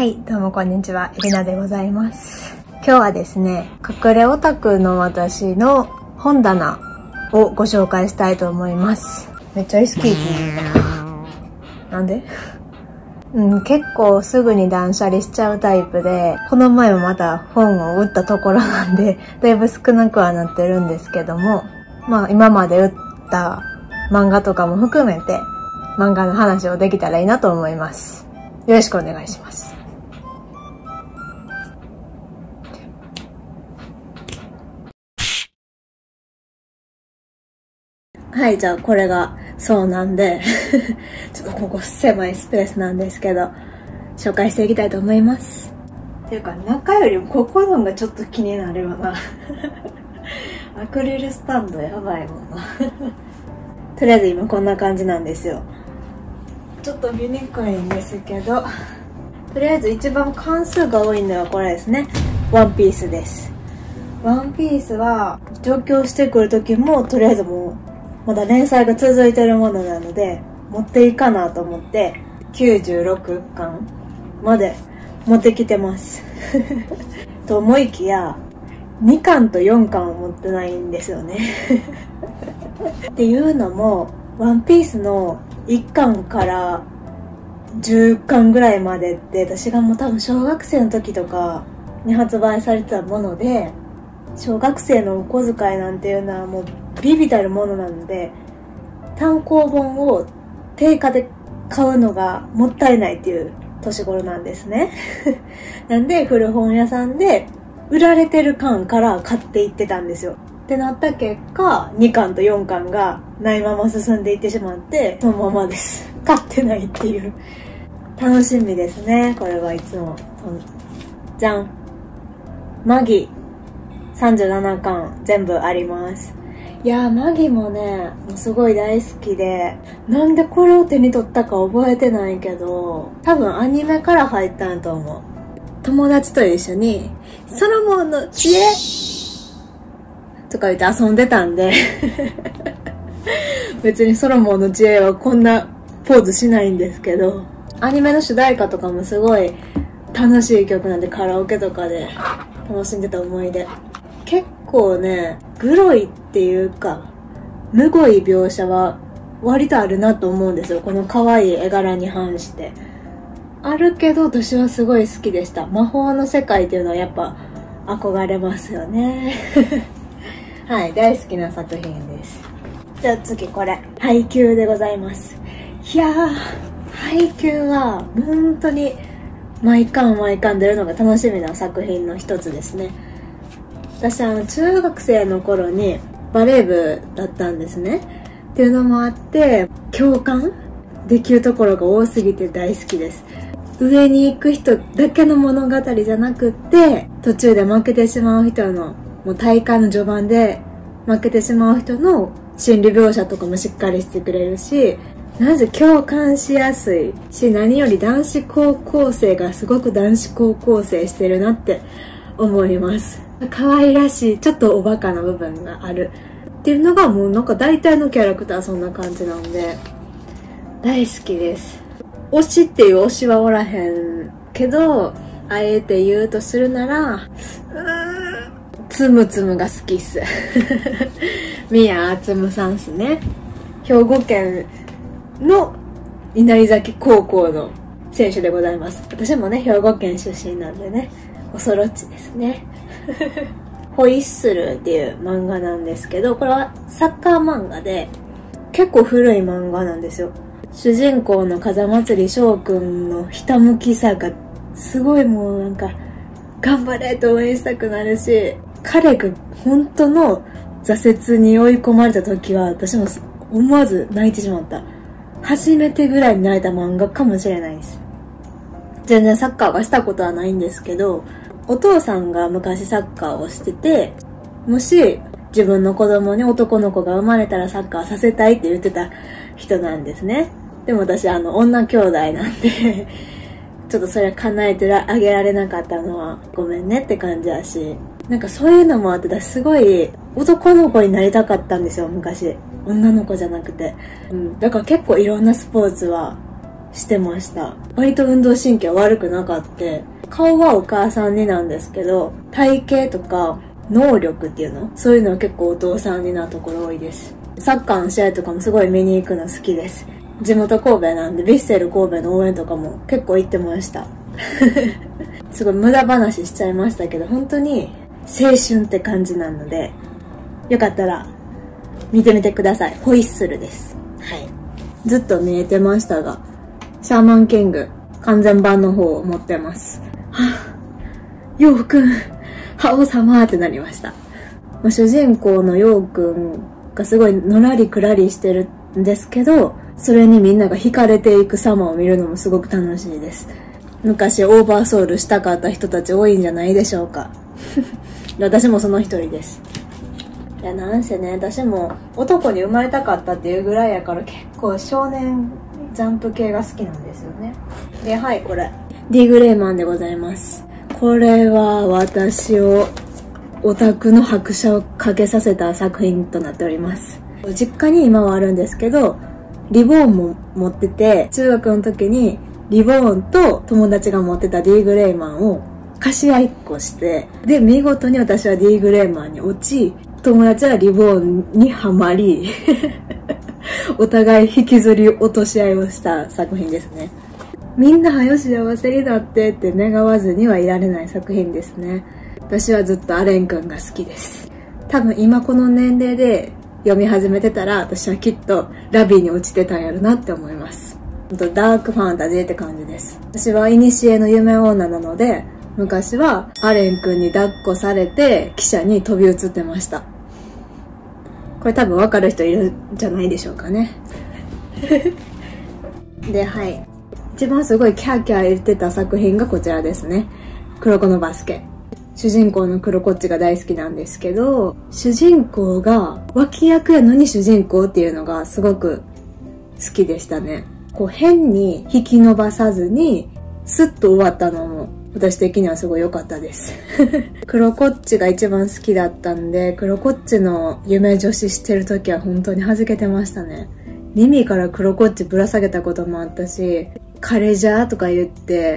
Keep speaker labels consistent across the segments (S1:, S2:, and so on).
S1: はい、どうもこんにちは、エリナでございます。今日はですね、隠れオタクの私の本棚をご紹介したいと思います。めっちゃ好き。なんで結構すぐに断捨離しちゃうタイプで、この前もまた本を売ったところなんで、だいぶ少なくはなってるんですけども、まあ今まで売った漫画とかも含めて、漫画の話をできたらいいなと思います。よろしくお願いします。はい、じゃあこれがそうなんでちょっとここ狭いスペースなんですけど紹介していきたいと思います。っていうか中よりもここのがちょっと気になるよなアクリルスタンドやばいもんなとりあえず今こんな感じなんですよ。ちょっと見にくいんですけど、とりあえず一番関数が多いのはこれですね。ワンピースです。ワンピースは上京してくる時もとりあえずもうまだ連載が続いてるものなので持っていかなと思って96巻まで持ってきてますと思いきや2巻と4巻を持ってないんですよねっていうのもワンピースの1巻から10巻ぐらいまでって私がもう多分小学生の時とかに発売されてたもので、小学生のお小遣いなんていうのはもうビビたるものなので単行本を定価で買うのがもったいないっていう年頃なんですねなんで古本屋さんで売られてる巻から買っていってたんですよ。ってなった結果2巻と4巻がないまま進んでいってしまってそのままです。買ってないっていう。楽しみですね。これはいつも。じゃん。マギ37巻全部あります。いやーマギもねもうすごい大好きで、なんでこれを手に取ったか覚えてないけど多分アニメから入ったんと思う。友達と一緒にソロモンの知恵とか言って遊んでたんで別にソロモンの知恵はこんなポーズしないんですけど、アニメの主題歌とかもすごい楽しい曲なんでカラオケとかで楽しんでた思い出。結構ねグロいっていうかむごい描写は割とあるなと思うんですよ。この可愛い絵柄に反してあるけど私はすごい好きでした。魔法の世界っていうのはやっぱ憧れますよねはい大好きな作品です。じゃあ次これ配給でございます。いやー配給は本当に毎巻出るのが楽しみな作品の一つですね。私中学生の頃にバレー部だったんですね。っていうのもあって共感できるところが多すぎて大好きです。上に行く人だけの物語じゃなくって途中で負けてしまう人のもう大会の序盤で負けてしまう人の心理描写とかもしっかりしてくれるし、なぜ共感しやすいし、何より男子高校生がすごく男子高校生してるなって思います。可愛らしいちょっとおバカな部分があるっていうのがもうなんか大体のキャラクターそんな感じなんで大好きです。推しっていう推しはおらへんけどあえて言うとするならつむつむが好きっす宮あつむさんっすね。兵庫県の稲荷崎高校の選手でございます。私もね兵庫県出身なんでね恐ろちですねホイッスルっていう漫画なんですけど、これはサッカー漫画で結構古い漫画なんですよ。主人公の風祭翔くんのひたむきさがすごいもうなんか頑張れと応援したくなるし、彼が本当の挫折に追い込まれた時は私も思わず泣いてしまった。初めてぐらいに泣いた漫画かもしれないです。全然サッカーはしたことはないんですけど、お父さんが昔サッカーをしてて、もし自分の子供に男の子が生まれたらサッカーさせたいって言ってた人なんですね。でも私女兄弟なんでちょっとそれ叶えてあげられなかったのはごめんねって感じだし、なんかそういうのもあって私すごい男の子になりたかったんですよ昔。女の子じゃなくて、だから結構いろんなスポーツはしてました。割と運動神経悪くなかった。顔はお母さんになんですけど、体型とか能力っていうの、そういうのは結構お父さんになるところ多いです。サッカーの試合とかもすごい見に行くの好きです。地元神戸なんで、ヴィッセル神戸の応援とかも結構行ってました。すごい無駄話しちゃいましたけど、本当に青春って感じなので、よかったら見てみてください。ホイッスルです。はい。ずっと見えてましたが、シャーマンキング完全版の方を持ってます。はぁ、ヨウくん、覇王様ってなりました。主人公のヨウくんがすごいのらりくらりしてるんですけど、それにみんなが惹かれていく様を見るのもすごく楽しいです。昔オーバーソウルしたかった人たち多いんじゃないでしょうか。私もその一人です。いや、なんせね、私も男に生まれたかったっていうぐらいやから、結構少年ジャンプ系が好きなんですよね。で、はい、これディグレイマンでございます。これは私をオタクの拍車をかけさせた作品となっております。実家に今はあるんですけど、リボーンも持ってて、中学の時にリボーンと友達が持ってたディグレイマンを貸し合いっこして、で、見事に私はディグレイマンに落ち、友達はリボーンにはまり、お互い引きずり落とし合いをした作品ですね。みんなはよ幸せになってって願わずにはいられない作品ですね。私はずっとアレン君が好きです。多分今この年齢で読み始めてたら、私はきっとラビーに落ちてたんやろなって思います。ダークファンタジーって感じです。私は古の夢女なので、昔はアレン君に抱っこされて汽車に飛び移ってました。これ多分分かる人いるんじゃないでしょうかね。で、はい。一番すごいキャーキャー言ってた作品がこちらですね。黒子のバスケ。主人公の黒子っちが大好きなんですけど、主人公が脇役やのに主人公っていうのがすごく好きでしたね。こう変に引き伸ばさずにスッと終わったのも私的にはすごい良かったです。黒子っちが一番好きだったんで、黒子っちの夢女子してる時は本当に弾けてましたね。耳から黒子っちぶら下げたこともあったし、カレジャーとか言って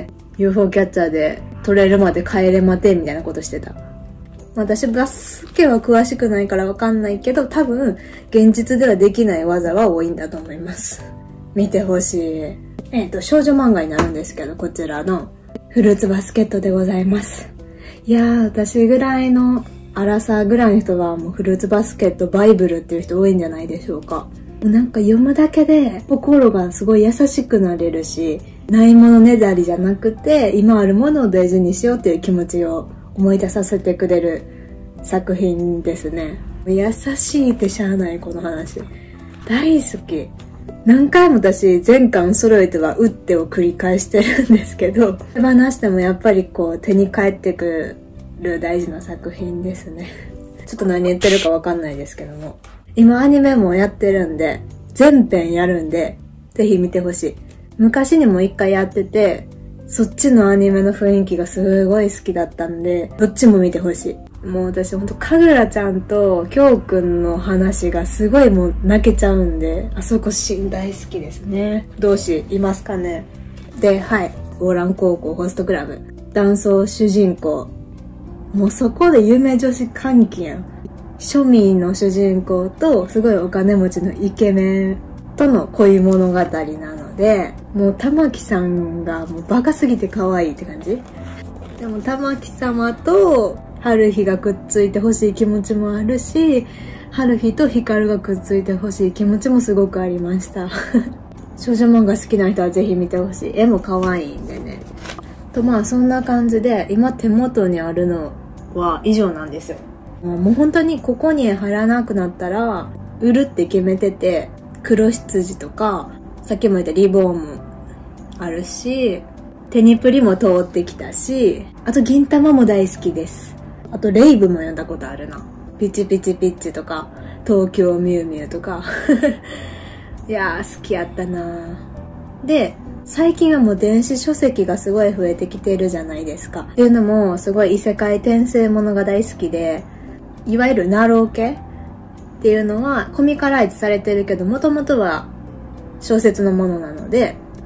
S1: UFO キャッチャーで取れるまで帰れまてみたいなことしてた。私バスケは詳しくないからわかんないけど、多分現実ではできない技は多いんだと思います。見てほしい。少女漫画になるんですけど、こちらのフルーツバスケットでございます。いやー、私ぐらいのアラサーぐらいの人はもうフルーツバスケットバイブルっていう人多いんじゃないでしょうか。なんか読むだけで心がすごい優しくなれるし、ないものねだりじゃなくて、今あるものを大事にしようっていう気持ちを思い出させてくれる作品ですね。優しいってしゃあない、この話。大好き。何回も私全巻揃えては打ってを繰り返してるんですけど、手放してもやっぱりこう手に返ってくる大事な作品ですね。ちょっと何言ってるかわかんないですけども。今アニメもやってるんで、全編やるんで、ぜひ見てほしい。昔にも一回やってて、そっちのアニメの雰囲気がすごい好きだったんで、どっちも見てほしい。もう私ほんとかぐらちゃんときょうくんの話がすごいもう泣けちゃうんで、あそこシーン大好きですね。同志いますかね。で、はい。オーラン高校ホストクラブ。男装主人公。もうそこで夢女子歓喜やん。庶民の主人公とすごいお金持ちのイケメンとの恋物語なので、もう玉木さんがもうバカすぎて可愛いって感じ。でも玉木様と春日がくっついてほしい気持ちもあるし、春日と光がくっついてほしい気持ちもすごくありました。少女漫画好きな人はぜひ見てほしい。絵も可愛いんでね。とまあそんな感じで、今手元にあるのは以上なんですよ。もう本当にここに貼らなくなったら売るって決めてて、黒羊とかさっきも言ったリボーンもあるし、テニプリも通ってきたし、あと銀玉も大好きです。あとレイブも読んだことあるな。ピチピチピッチとか東京ミュウミュウとかいやー好きやったな。で最近はもう電子書籍がすごい増えてきてるじゃないですか。っていうのもすごい異世界転生ものが大好きで、いわゆるナロー系っていうのはコミカライズされてるけど、もともとは小説のものなので、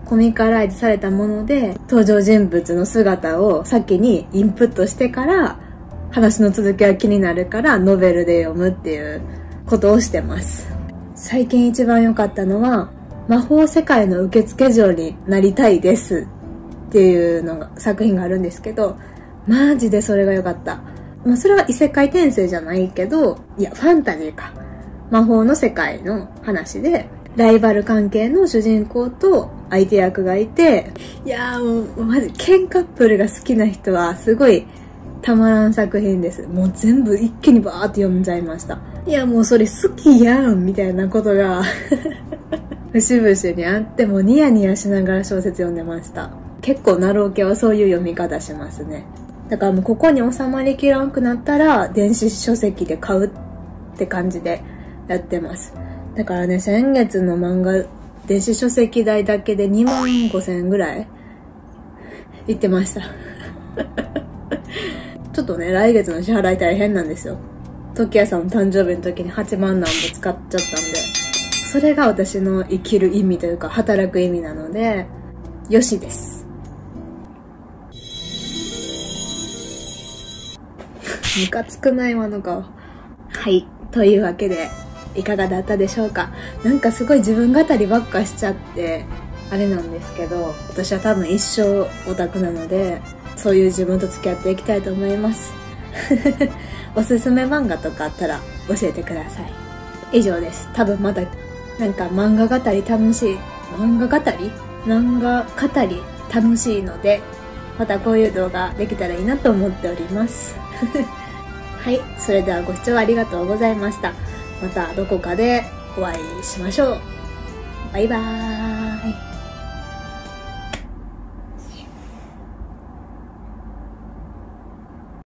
S1: コミカライズされたもので、登場人物の姿を先にインプットしてから、話の続きが気になるからノベルで読むっていうことをしてます。最近一番良かったのは、魔法世界の受付嬢になりたいですっていうのが作品があるんですけど、マジでそれが良かった。まあそれは異世界転生じゃないけど、いやファンタジーか。魔法の世界の話で、ライバル関係の主人公と相手役がいて、いやーもうマジケンカップルが好きな人はすごいたまらん作品です。もう全部一気にバーって読んじゃいました。いやもうそれ好きやんみたいなことが節々にあって、もうニヤニヤしながら小説読んでました。結構ナロー系はそういう読み方しますね。だからもうここに収まりきらんくなったら電子書籍で買うって感じでやってます。だからね、先月の漫画電子書籍代だけで25,000円ぐらいいってましたちょっとね、来月の支払い大変なんですよ。時矢さんの誕生日の時に8万何本使っちゃったんで、それが私の生きる意味というか働く意味なので、よしです。ムカつくないわの顔。はい、というわけでいかがだったでしょうか。なんかすごい自分語りばっかしちゃってあれなんですけど、私は多分一生オタクなので、そういう自分と付き合っていきたいと思いますおすすめ漫画とかあったら教えてください。以上です。多分まだなんか漫画語り楽しい、漫画語り楽しいので、またこういう動画できたらいいなと思っておりますはい、それではご視聴ありがとうございました。またどこかでお会いしましょう。バイバーイ。